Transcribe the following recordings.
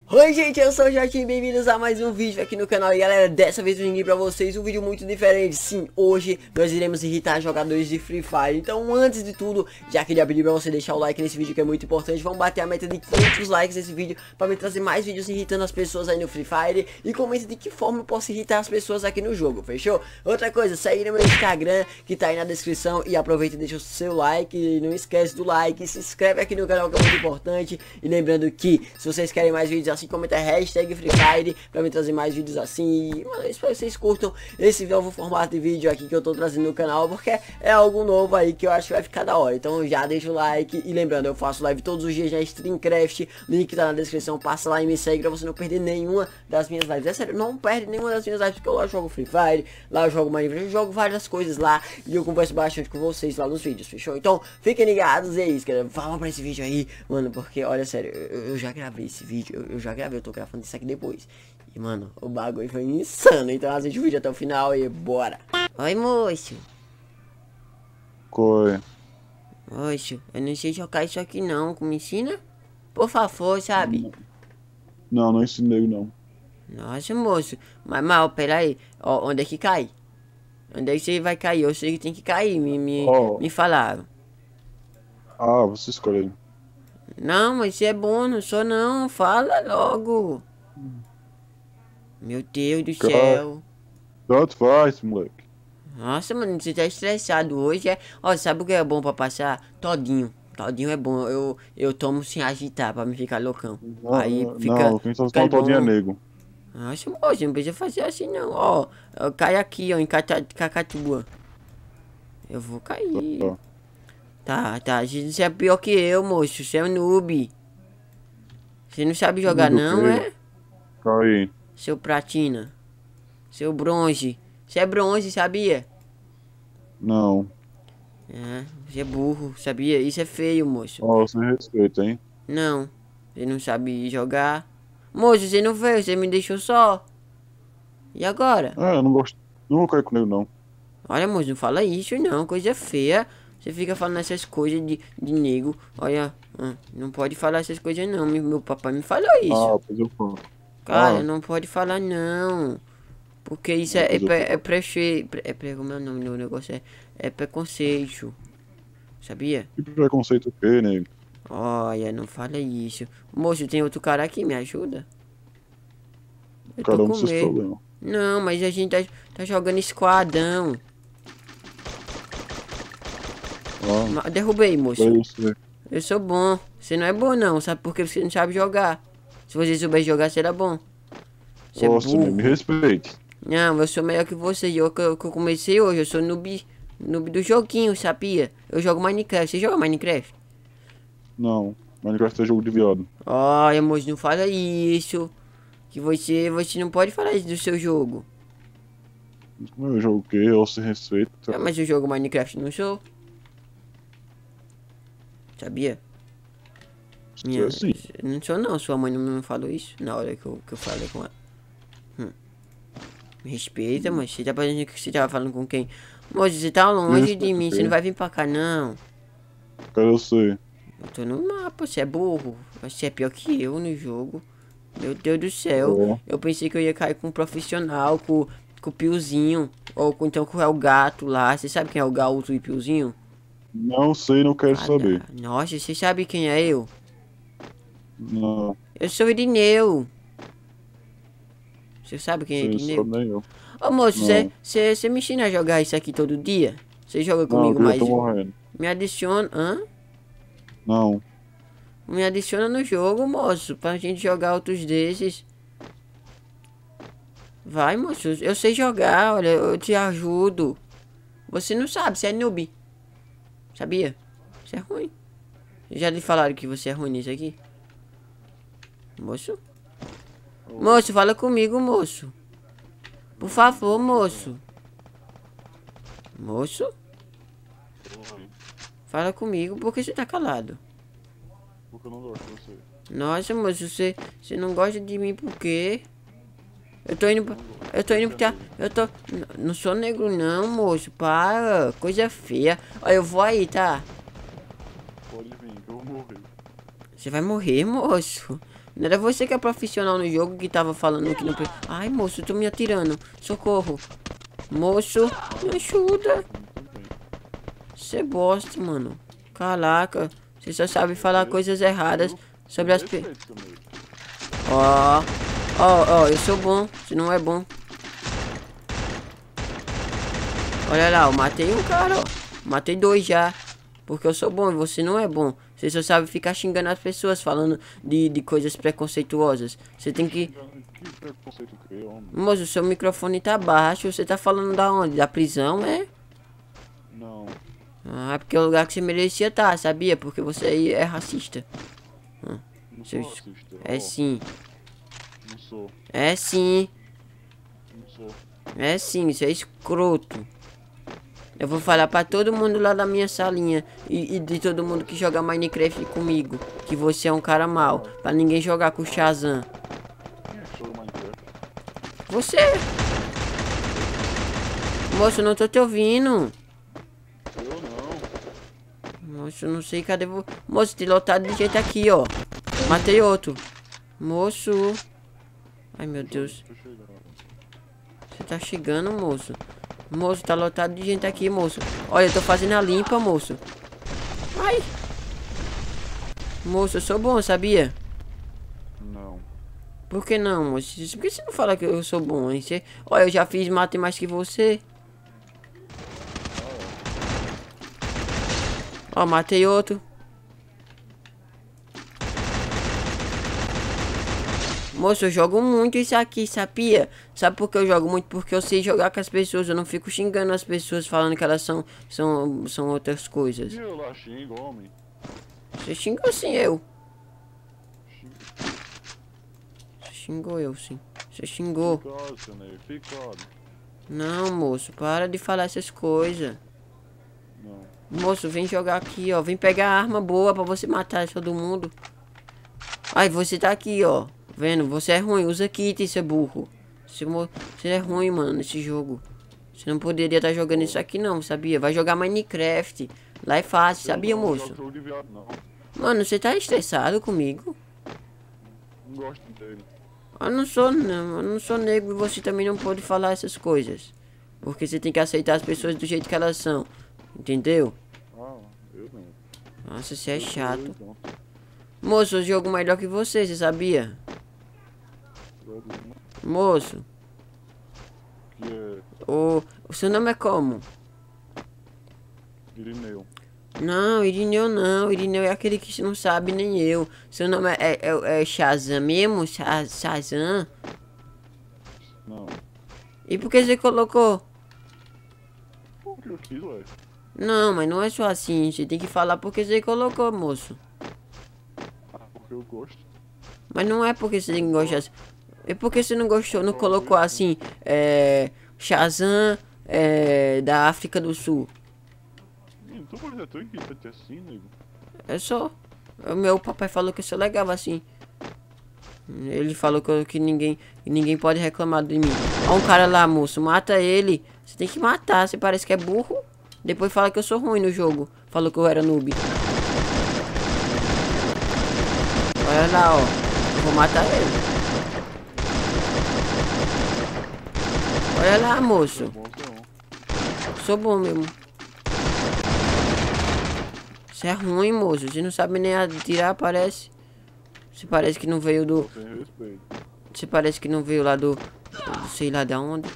Oi gente, eu sou o Joaquim, bem-vindos a mais um vídeo aqui no canal. E galera, dessa vez eu vim pra vocês um vídeo muito diferente. Sim, hoje nós iremos irritar jogadores de Free Fire. Então antes de tudo, já queria pedir pra você deixar o like nesse vídeo que é muito importante. Vamos bater a meta de 500 likes nesse vídeo pra me trazer mais vídeos irritando as pessoas aí no Free Fire. E comenta de que forma eu posso irritar as pessoas aqui no jogo, fechou? Outra coisa, segue no meu Instagram que tá aí na descrição. E aproveita e deixa o seu like, e não esquece do like, se inscreve aqui no canal que é muito importante. E lembrando que se vocês querem mais vídeos assim, comenta hashtag Free Fire pra me trazer mais vídeos assim. E, mano, espero que vocês curtam esse novo formato de vídeo aqui que eu tô trazendo no canal, porque é algo novo aí que eu acho que vai ficar da hora. Então já deixa o like. E lembrando, eu faço live todos os dias na Streamcraft, link tá na descrição, passa lá e me segue pra você não perder nenhuma das minhas lives. É sério, não perde nenhuma das minhas lives, porque eu lá jogo Free Fire, lá eu jogo Minecraft, eu jogo várias coisas lá e eu converso bastante com vocês lá nos vídeos, fechou? Então fiquem ligados, é isso, galera. Vamos pra esse vídeo aí, mano, porque olha, sério, eu já gravei esse vídeo, eu já gravei, eu tô gravando isso aqui depois. E mano, o bagulho foi insano. Então assiste o vídeo até o final e bora. Oi, moço. Oi. Moço, eu não sei jogar isso aqui não. Me ensina? Por favor, sabe? Não ensinei não. Nossa, moço. Mas mal, pera aí. Ó, onde é que cai? Onde é que você vai cair? Eu sei que tem que cair. Me falaram. Ah, você escolheu. Não, mas você é bom, não sou não. Fala logo. Meu Deus do céu. Tanto faz, moleque. Nossa, mano, você tá estressado hoje, é? Ó, sabe o que é bom pra passar? Todinho. Todinho é bom. Eu tomo sem agitar pra me ficar loucão. Aí fica. Não, quem tá Fica falando todinho é bom. nego. Nossa, moço, não precisa fazer assim não. Ó, cai aqui, ó, em Cacatua. Eu vou cair. Tá. Você é pior que eu, moço. Você é um noob. Você não sabe jogar não, é? Cai. Seu platina. Seu bronze. Você é bronze, sabia? Não. É, você é burro, sabia? Isso é feio, moço. Ó, sem respeito, hein? Não, você não sabe jogar. Moço, você não veio, você me deixou só. E agora? Ah, eu não gosto. Não vou cair com ele, não. Olha, moço, não fala isso não, coisa feia. Você fica falando essas coisas de nego. Olha, não pode falar essas coisas não. Meu papai me falou isso. Ah, pois eu falo. Cara, não pode falar não. Porque isso como é o nome do negócio? É preconceito. Sabia? Que preconceito o quê, nego? Olha, não fala isso. Moço, tem outro cara aqui, me ajuda? Eu tô Cada um com dos seus medo. problemas. Não, mas a gente tá jogando esquadrão. Derrubei, moço. Eu sou bom. Você não é bom não, sabe? Porque você não sabe jogar. Se você souber jogar, será bom. Você é burro. Me respeite. Não, eu sou melhor que você. Eu comecei hoje, eu sou noob do joguinho, sabia? Eu jogo Minecraft. Você joga Minecraft? Não. Minecraft é jogo de viado. Olha, moço, não fala isso. Que você não pode falar isso do seu jogo. Como é o jogo o quê? Eu sem respeito. Mas eu jogo Minecraft não sou. Sabia? Sim. Não sou não, sua mãe não me falou isso na hora que eu falei com ela. Me respeita, mas você tá parecendo que você tava falando com quem? Moço, você tá longe de mim, você não vai vir pra cá não. Cara, eu sei. Eu tô no mapa, você é burro. Você é pior que eu no jogo. Meu Deus do céu. Eu pensei que eu ia cair com um profissional, com o Piozinho. Ou então com o gato lá. Você sabe quem é o gato e Piozinho? Não sei, não quero saber. Nossa, você sabe quem é eu? Não. Eu sou o Irineu. Você sabe quem é Irineu? Nem eu. Ô moço, você me ensina a jogar isso aqui todo dia? Você joga comigo mais? Eu tô morrendo. Me adiciona. Hã? Não. Me adiciona no jogo, moço. Pra gente jogar outros desses. Vai, moço. Eu sei jogar, olha. Eu te ajudo. Você não sabe, você é noob. Sabia? Você é ruim. Já lhe falaram que você é ruim nisso aqui? Moço? Moço, fala comigo, moço. Por favor, moço. Moço? Fala comigo, por que você tá calado? Porque eu não gosto de você. Nossa, moço, você não gosta de mim por quê? Não sou negro não, moço, para, coisa feia. Olha, eu vou aí, tá? Pode vir, que eu vou morrer. Você vai morrer, moço. Não era você que é profissional no jogo que tava falando que não... Ai, moço, eu tô me atirando. Socorro. Moço, me ajuda. Você bosta, mano. Caraca. Você só sabe falar coisas erradas sobre as... Ó, eu sou bom. Você não é bom. Olha lá, eu matei um cara, ó. Matei 2 já. Porque eu sou bom e você não é bom. Você só sabe ficar xingando as pessoas, falando de coisas preconceituosas. Você tem que... Que preconceito que é, homem? Moço, o seu microfone tá baixo. Você tá falando da onde? Da prisão, é? Não. Ah, porque é o lugar que você merecia estar, sabia? Porque você aí é racista. Não sou racista. É sim. Não sou. É sim. Não sou. É sim, isso é escroto. Eu vou falar pra todo mundo lá da minha salinha e de todo mundo que joga Minecraft comigo que você é um cara mau. Pra ninguém jogar com o Shazam. Quem é que joga Minecraft? Você! Moço, eu não tô te ouvindo. Eu não. Moço, eu não sei cadê você. Moço, tem lotado de gente aqui, ó. Matei outro. Moço. Ai, meu Deus. Tô chegando. Você tá chegando, moço? Moço, tá lotado de gente aqui, moço. Olha, eu tô fazendo a limpa, moço. Ai. Moço, eu sou bom, sabia? Não. Por que não, moço? Por que você não fala que eu sou bom, hein? Olha, eu já fiz mate mais que você. Ó, matei outro. Moço, eu jogo muito isso aqui, sabia? Sabe por que eu jogo muito? Porque eu sei jogar com as pessoas. Eu não fico xingando as pessoas falando que elas são outras coisas. E eu lá xingo, homem? Você xingou sim, eu. Você xingou eu, sim. Você xingou. Ficado, seu nego. Ficado. Não, moço, para de falar essas coisas. Não. Moço, vem jogar aqui, ó. Vem pegar a arma boa pra você matar todo mundo. Ai, você tá aqui, ó. Vendo? Você é ruim. Usa kit, seu burro. Você é ruim, mano, nesse jogo. Você não poderia estar jogando isso aqui, não, sabia? Vai jogar Minecraft. Lá é fácil, sabia, moço? Jogo de viado, não. Mano, você tá estressado comigo? Não gosto dele. Eu não sou, não. Eu não sou negro e você também não pode falar essas coisas. Porque você tem que aceitar as pessoas do jeito que elas são. Entendeu? Ah, eu não. Nossa, você é chato. Não. Moço, eu jogo melhor que você sabia? Jogo Moço, que é o seu nome é como? Irineu. Não, Irineu não. Irineu é aquele que não sabe, nem eu. Seu nome é Shazam mesmo? Shazam? Não. E por que você colocou? Porque eu quis, ué. Não, mas não é só assim. Você tem que falar porque você colocou, moço. Ah, porque eu gosto. Mas não é porque você tem que gostar. É porque você não gostou, não colocou assim, Shazam, da África do Sul. Tu pode ser tão irritante assim, nego. É só. O meu papai falou que eu sou legal assim. Ele falou que ninguém pode reclamar de mim. Ó um cara lá, moço, mata ele. Você tem que matar, você parece que é burro. Depois fala que eu sou ruim no jogo. Falou que eu era noob. Olha lá, ó. Eu vou matar ele. Olha lá, moço. Bom, não. Sou bom mesmo. Você é ruim, moço. Você não sabe nem atirar, parece. Você parece que não veio do... Sem respeito. Você parece que não veio lá do sei lá da onde.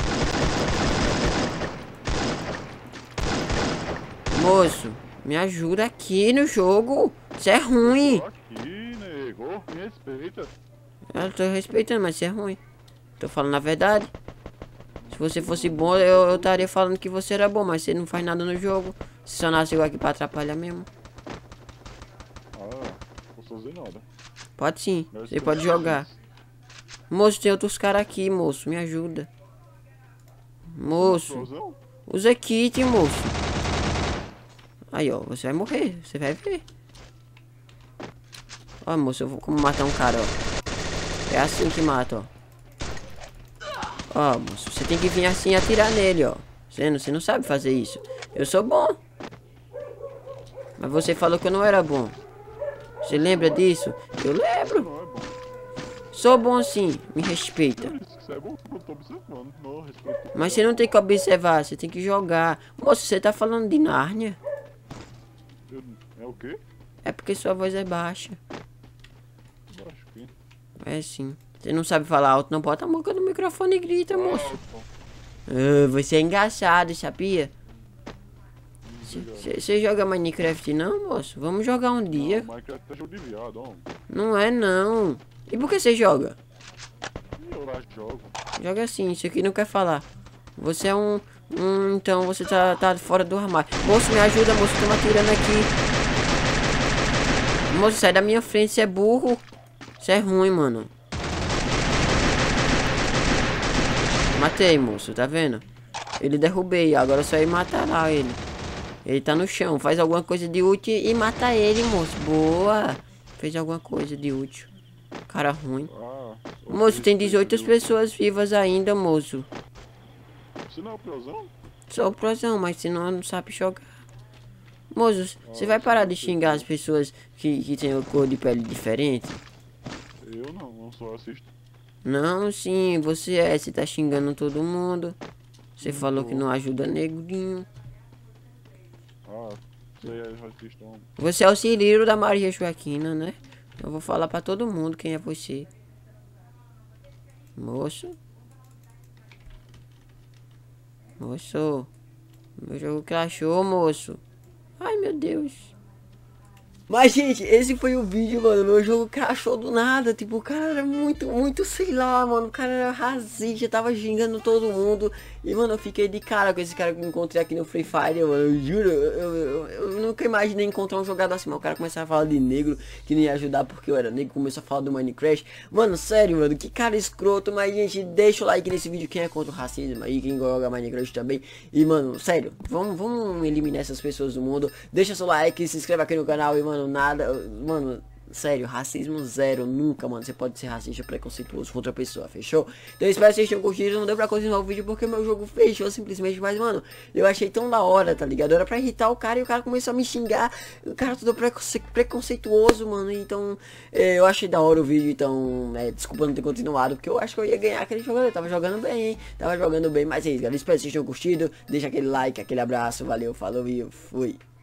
Moço, me ajuda aqui no jogo. Você é ruim. Tô aqui, nego. Me respeita. Eu tô respeitando, mas você é ruim. Tô falando a verdade. Se você fosse bom, eu estaria falando que você era bom, mas você não faz nada no jogo. Você só nasceu aqui pra atrapalhar mesmo. Ah, não posso fazer nada. Pode sim, Mas você pode jogar. Moço, tem outros caras aqui, moço. Me ajuda. Moço, Explosão? usa kit, moço. Aí, ó, você vai morrer. Você vai ver. Ó, moço, eu vou como matar um cara, ó. É assim que mata, ó. Ó, moço, você tem que vir assim e atirar nele, ó. Você não sabe fazer isso. Eu sou bom. Mas você falou que eu não era bom. Você lembra disso? Eu lembro. Não é bom. Sou bom sim, me respeita. Isso é bom que eu tô observando. Não, respeito. Mas você não tem que observar, você tem que jogar. Moço, você tá falando de Nárnia? É o quê? É porque sua voz é baixa. Acho que. É sim. Você não sabe falar alto, não bota a boca no microfone e grita, moço. Você é engraçado, sabia? Você joga Minecraft não, moço? Vamos jogar um dia. Não, Minecraft é jogo de viado, ó. Não é não. E por que você joga? E eu lá jogo. Joga assim, isso aqui não quer falar. Você é então você tá fora do armário. Moço, me ajuda, moço, tô me atirando aqui. Moço, sai da minha frente, você é burro. Você é ruim, mano. Matei, moço, tá vendo? Ele derrubei, agora é só ir matar lá ele. Ele tá no chão, faz alguma coisa de útil e mata ele, moço. Boa. Fez alguma coisa de útil. Cara ruim. Moço, tem 18 pessoas vivas ainda, moço. Você não é o piozão? Sou o prozão, mas senão não sabe jogar. Moço, você vai parar de xingar as pessoas que têm cor de pele diferente? Eu não só assisto. Não, sim, você tá xingando todo mundo. Você falou que não ajuda negrinho. Você é racista. Você é o Cirilo da Maria Joaquina, né? Eu vou falar pra todo mundo quem é você. Moço. Moço. Meu jogo crashou, moço. Ai, meu Deus. Mas, gente, esse foi o vídeo, mano. Meu jogo crashou do nada. Tipo, o cara era muito, sei lá, mano. O cara era racista, tava xingando todo mundo. E, mano, eu fiquei de cara com esse cara que eu encontrei aqui no Free Fire, mano. Eu juro, eu nunca imaginei encontrar um jogador assim. Mas o cara começava a falar de negro, que não ia ajudar porque eu era negro. Começou a falar do Minecraft. Mano, sério, mano, que cara escroto. Mas, gente, deixa o like nesse vídeo. Quem é contra o racismo aí, quem joga Minecraft também. E, mano, sério, vamos eliminar essas pessoas do mundo. Deixa seu like, se inscreva aqui no canal e, mano, nada, mano, sério, racismo zero, nunca, mano, você pode ser racista preconceituoso com outra pessoa, fechou? Então eu espero que vocês tenham curtido, não deu pra continuar o vídeo porque meu jogo fechou simplesmente, mas, mano, eu achei tão da hora, tá ligado? Era pra irritar o cara e o cara começou a me xingar, o cara todo preconceituoso, mano, então, eu achei da hora o vídeo, então, desculpa não ter continuado, porque eu acho que eu ia ganhar aquele jogador, tava jogando bem, hein? Tava jogando bem, mas é isso, galera, espero que vocês tenham curtido, deixa aquele like, aquele abraço, valeu, falou e fui.